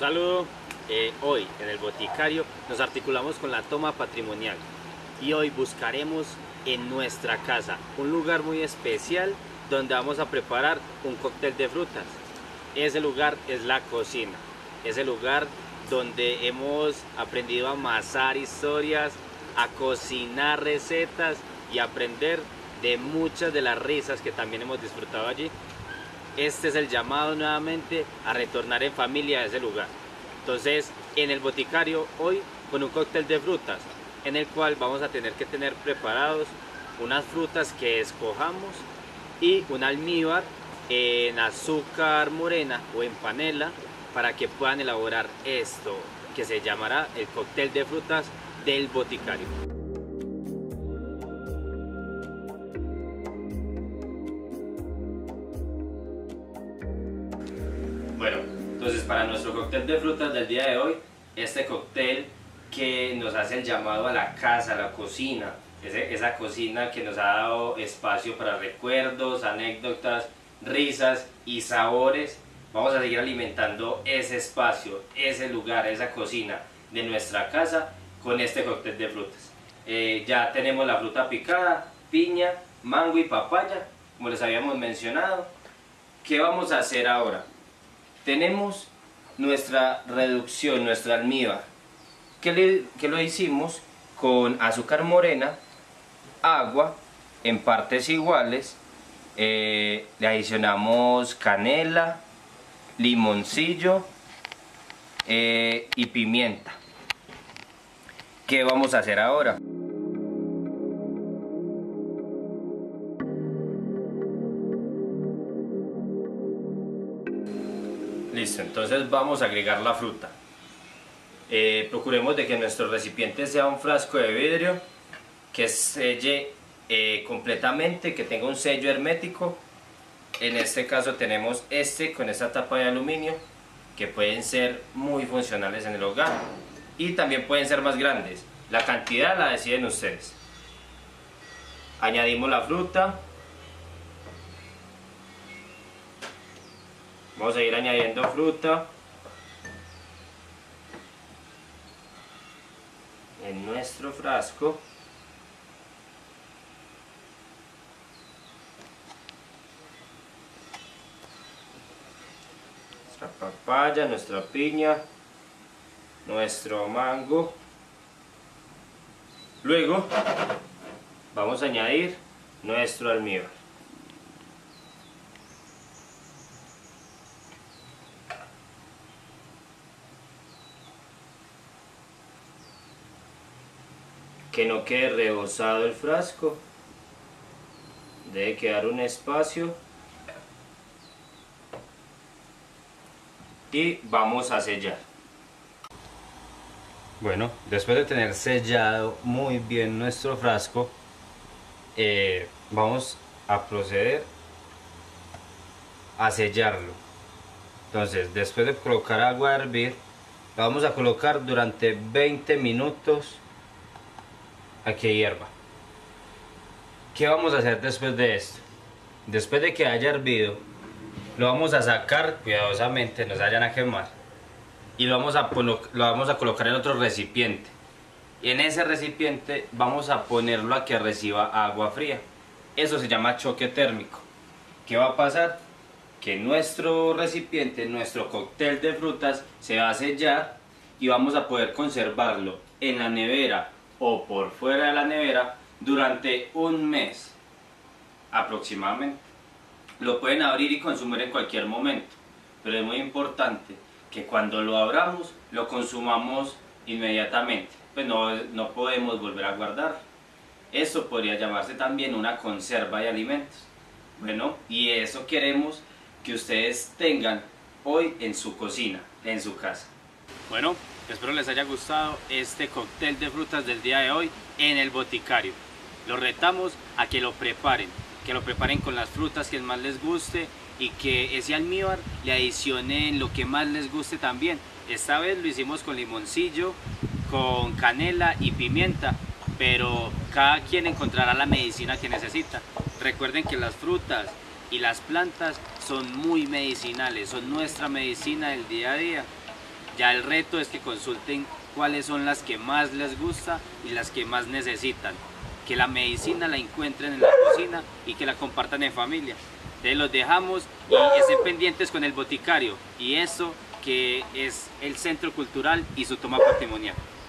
Saludo. Hoy en el Boticario nos articulamos con la toma patrimonial y hoy buscaremos en nuestra casa un lugar muy especial donde vamos a preparar un cóctel de frutas. Ese lugar es la cocina, es el lugar donde hemos aprendido a amasar historias, a cocinar recetas y aprender de muchas de las risas que también hemos disfrutado allí. Este es el llamado nuevamente a retornar en familia a ese lugar. Entonces, en el Boticario hoy con un cóctel de frutas, en el cual vamos a tener que tener preparados unas frutas que escojamos y un almíbar en azúcar morena o en panela para que puedan elaborar esto que se llamará el cóctel de frutas del Boticario. Bueno, entonces para nuestro cóctel de frutas del día de hoy, este cóctel que nos hace el llamado a la casa, a la cocina, esa cocina que nos ha dado espacio para recuerdos, anécdotas, risas y sabores. Vamos a seguir alimentando ese espacio, ese lugar, esa cocina de nuestra casa con este cóctel de frutas. Ya tenemos la fruta picada, piña, mango y papaya, como les habíamos mencionado. ¿Qué vamos a hacer ahora? Tenemos nuestra reducción, nuestra almíbar, que lo hicimos con azúcar morena, agua en partes iguales, le adicionamos canela, limoncillo y pimienta. ¿Qué vamos a hacer ahora? Listo, entonces vamos a agregar la fruta. Procuremos de que nuestro recipiente sea un frasco de vidrio que selle completamente, que tenga un sello hermético. En este caso tenemos este con esta tapa de aluminio, que pueden ser muy funcionales en el hogar y también pueden ser más grandes. La cantidad la deciden ustedes. Añadimos la fruta. Vamos a ir añadiendo fruta en nuestro frasco. Nuestra papaya, nuestra piña, nuestro mango. Luego vamos a añadir nuestro almíbar. Que no quede rebosado el frasco, debe quedar un espacio y vamos a sellar. Bueno, después de tener sellado muy bien nuestro frasco, vamos a proceder a sellarlo. Entonces, después de colocar agua a hervir, la vamos a colocar durante 20 minutos a que hierva. ¿Qué vamos a hacer después de esto? Después de que haya hervido, lo vamos a sacar cuidadosamente, no se vayan a quemar, y lo vamos a colocar en otro recipiente. Y en ese recipiente vamos a ponerlo a que reciba agua fría. Eso se llama choque térmico. ¿Qué va a pasar? Que nuestro recipiente, nuestro cóctel de frutas, se va a sellar y vamos a poder conservarlo en la nevera o por fuera de la nevera durante un mes aproximadamente. Lo pueden abrir y consumir en cualquier momento, pero es muy importante que cuando lo abramos lo consumamos inmediatamente, pues no podemos volver a guardar. Eso podría llamarse también una conserva de alimentos. Bueno, y eso queremos que ustedes tengan hoy en su cocina, en su casa. Bueno, espero les haya gustado este cóctel de frutas del día de hoy en el Boticario. Los retamos a que lo preparen con las frutas que más les guste y que ese almíbar le adicionen lo que más les guste también. Esta vez lo hicimos con limoncillo, con canela y pimienta, pero cada quien encontrará la medicina que necesita. Recuerden que las frutas y las plantas son muy medicinales, son nuestra medicina del día a día. Ya el reto es que consulten cuáles son las que más les gusta y las que más necesitan. Que la medicina la encuentren en la cocina y que la compartan en familia. Entonces los dejamos y estén pendientes con el boticario y eso que es el Centro Cultural y su toma patrimonial.